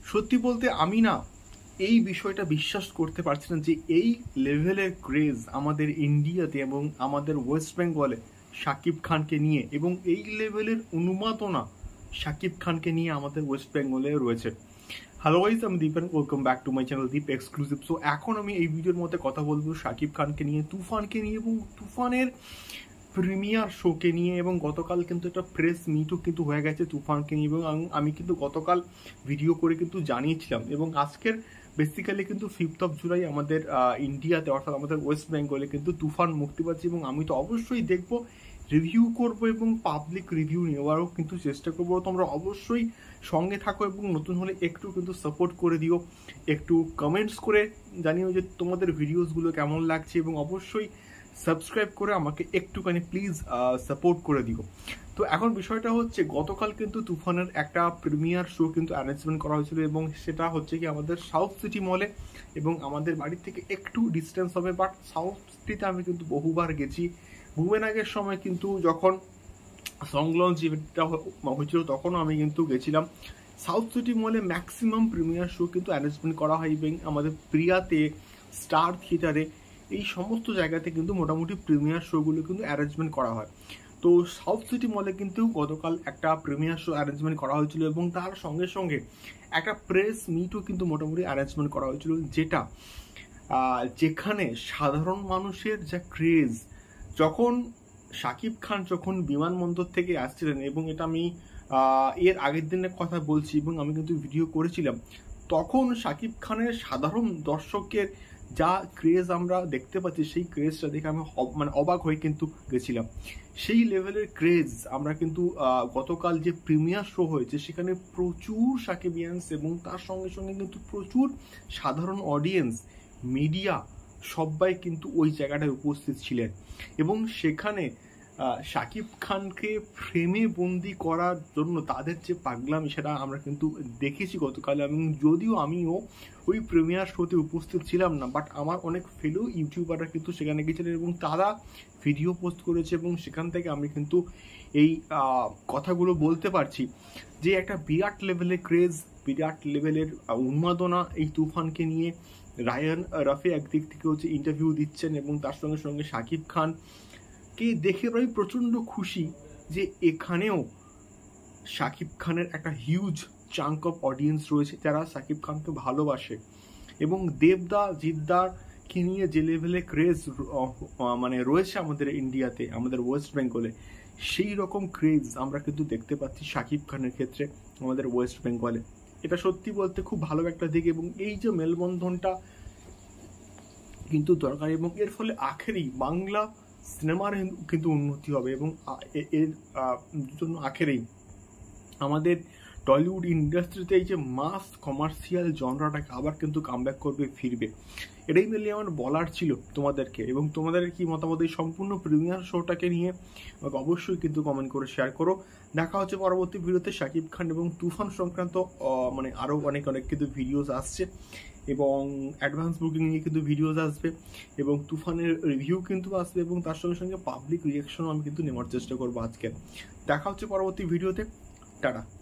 সত্যি বলতে আমি না এই বিষয়টা বিশ্বাস করতে পারছি না যে এই লেভেলের ক্রেজ আমাদের ইন্ডিয়াতে এবং আমাদের ওয়েস্ট বেঙ্গলে শাকিব খানকে নিয়ে, এবং এই লেভেলের উন্মাদনা শাকিব খানকে নিয়ে আমাদের ওয়েস্ট বেঙ্গলে রয়েছে। হ্যালো গাইস, আমি Deep and welcome back to my channel Deep exclusive. So এখন আমি এই ভিডিওর মধ্যে কথা বলবো শাকিব খানকে নিয়ে, তুফানকে নিয়ে এবং তুফানের প্রিমিয়ার শোকে নিয়ে। এবং গতকাল কিন্তু একটা প্রেস মিটও কিন্তু হয়ে গেছে তুফানকে নিয়ে, এবং আমি কিন্তু গতকাল ভিডিও করে কিন্তু জানিয়েছিলাম। এবং আজকের বেসিক্যালি কিন্তু 5th of July আমাদের ইন্ডিয়াতে অর্থাৎ আমাদের ওয়েস্ট বেঙ্গলে কিন্তু তুফান মুক্তি পাচ্ছে, এবং আমি তো অবশ্যই দেখবো, রিভিউ করব এবং পাবলিক রিভিউ নেওয়ারও কিন্তু চেষ্টা করবো। তোমরা অবশ্যই সঙ্গে থাকো এবং নতুন হলে একটু কিন্তু সাপোর্ট করে দিও, একটু কমেন্টস করে জানিও যে তোমাদের ভিডিওসগুলো কেমন লাগছে, এবং অবশ্যই সাবস্ক্রাইব করে আমাকে একটুখানি প্লিজ সাপোর্ট করে দিও। তো এখন বিষয়টা হচ্ছে, গতকাল কিন্তু তুফানের একটা প্রিমিয়ার শো কিন্তু অ্যারেঞ্জমেন্ট করা হয়েছিল, এবং সেটা হচ্ছে কি আমাদের সাউথ সিটি মলে, এবং আমাদের বাড়ির থেকে একটু ডিস্টেন্স হবে। বাট সাউথ সিটিতে আমি কিন্তু বহুবার গেছি। বুমেন আগের সময় কিন্তু যখন সং লঞ্চ ইভেন্টটা হয়েছিল তখনও আমি কিন্তু গেছিলাম। সাউথ সিটি মলে ম্যাক্সিমাম প্রিমিয়ার শো কিন্তু অ্যারেঞ্জমেন্ট করা হয়, এবং আমাদের প্রিয়াতে, স্টার থিয়েটারে, এই সমস্ত জায়গাতে কিন্তু মোটামুটি প্রিমিয়ার শোগুলো কিন্তু অ্যারেঞ্জমেন্ট করা হয়। তো সাউথ সিটি মলে কিন্তু গতকাল একটা প্রিমিয়ার শো অ্যারেঞ্জমেন্ট করা হয়েছিল, এবং তার সঙ্গে সঙ্গে একটা প্রেস মিটও কিন্তু মোটামুটি অ্যারেঞ্জমেন্ট করা হয়েছিল, যেখানে সাধারণ মানুষের যা ক্রেজ, যখন শাকিব খান যখন বিমানবন্দর থেকে আসছিলেন, এবং এটা আমি এর আগের দিনের কথা বলছি এবং আমি কিন্তু ভিডিও করেছিলাম, তখন শাকিব খানের সাধারণ দর্শকের যা ক্রেজ আমরা দেখতে পাচ্ছি, সেই ক্রেজটা দেখে আমি অবাক হয়ে কিন্তু গেছিলাম। সেই লেভেলের ক্রেজ আমরা কিন্তু গতকাল যে প্রিমিয়ার শো হয়েছে সেখানে প্রচুর সাকিবিয়ান্স, এবং তার সঙ্গে সঙ্গে কিন্তু প্রচুর সাধারণ অডিয়েন্স, মিডিয়া, সবাই কিন্তু ওই জায়গাটায় উপস্থিত ছিলেন। এবং সেখানে শাকিব খানকে ফ্রেমে বন্দি করার জন্য তাদের যে পাগলামি, সেটা আমরা কিন্তু দেখেছি গতকাল। এবং যদিও আমিও ওই প্রিমিয়ার শোতে উপস্থিত ছিলাম না, বাট আমার অনেক ফেলো ইউটিউবাররা কিন্তু সেখানে গেছিলেন এবং তারা ভিডিও পোস্ট করেছে, এবং সেখান থেকে আমি কিন্তু এই কথাগুলো বলতে পারছি যে একটা বিরাট লেভেলের ক্রেজ, বিরাট লেভেলের উন্মাদনা এই তুফানকে নিয়ে। রায়ান রাফি একদিক থেকে হচ্ছে ইন্টারভিউ দিচ্ছেন, এবং তার সঙ্গে সঙ্গে শাকিব খানকে দেখে আমি প্রচণ্ড খুশি যে এখানেও শাকিব খানের একটা হিউজ চাঙ্ক অফ অডিয়েন্স রয়েছে যারা শাকিব খানকে ভালোবাসে। এবং দেবদা, জিদ্দারকে নিয়ে যে লেভেলে ক্রেজ রয়েছে আমাদের ইন্ডিয়াতে, আমাদের ওয়েস্ট বেঙ্গলে, সেই রকম ক্রেজ আমরা কিন্তু দেখতে পাচ্ছি শাকিব খানের ক্ষেত্রে আমাদের ওয়েস্ট বেঙ্গলে। এটা সত্যি বলতে খুব ভালো একটা দিক, এবং এই যে মেলবন্ধনটা কিন্তু দরকার, এবং এর ফলে আখেরেই বাংলা সিনেমার কিন্তু উন্নতি হবে, এবং এর জন্য আখেরেই আমাদের টলিউড ইন্ডাস্ট্রিতে এই যে মাস কমার্শিয়াল জনরাটাকে আবার কিন্তু কামব্যাক করবে, ফিরবে। এটাই মেনলি আমার বলার ছিল তোমাদেরকে। এবং তোমাদের কি মতামত এই সম্পূর্ণ প্রিমিয়ার শোটাকে নিয়ে আমাকে অবশ্যই কিন্তু কমেন্ট করে শেয়ার করো। দেখা হচ্ছে পরবর্তী ভিডিওতে। শাকিব খান এবং তুফান সংক্রান্ত আরও অনেক কিন্তু ভিডিওস আসছে, এবং অ্যাডভান্স বুকিং নিয়ে কিন্তু ভিডিওস আসবে, এবং তুফানের রিভিউ কিন্তু আসবে, এবং তার সঙ্গে সঙ্গে পাবলিক রিয়াকশনও আমি কিন্তু নেওয়ার চেষ্টা করবো আজকে। দেখা হচ্ছে পরবর্তী ভিডিওতে। টাটা।